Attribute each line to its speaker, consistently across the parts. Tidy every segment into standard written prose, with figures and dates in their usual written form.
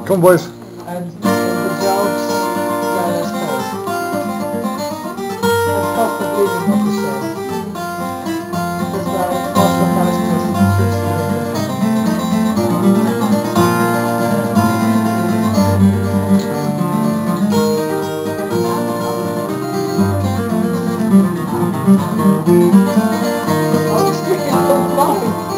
Speaker 1: Come boys.
Speaker 2: And the jokes that are space. And cost of living not the same. Because the cost of life just increased a little bit. I was thinking of mine.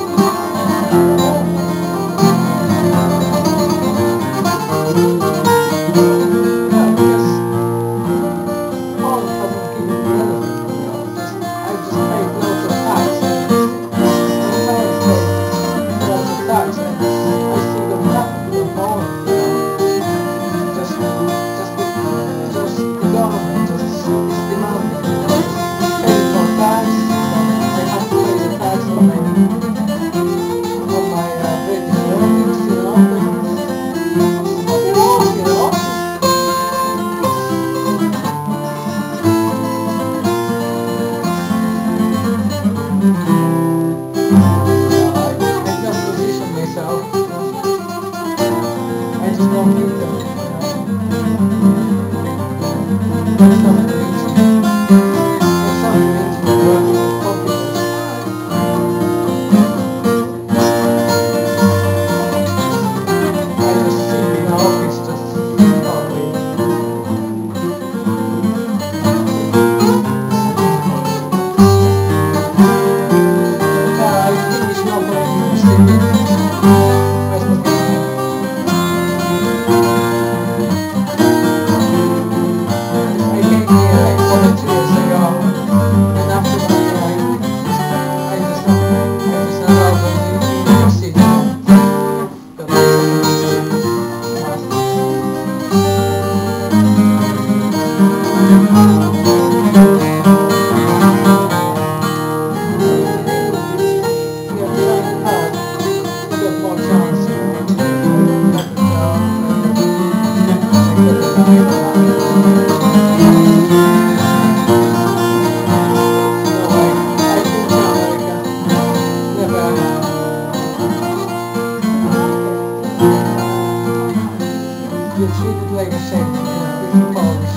Speaker 2: You're treated like a saint, if you're Polish.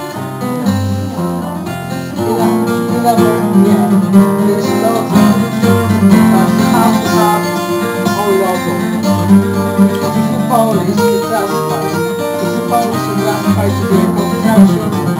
Speaker 2: There's loads of half the half or local. If you're Polish, you're classified. If you're Polish, you're classified to be a contraction.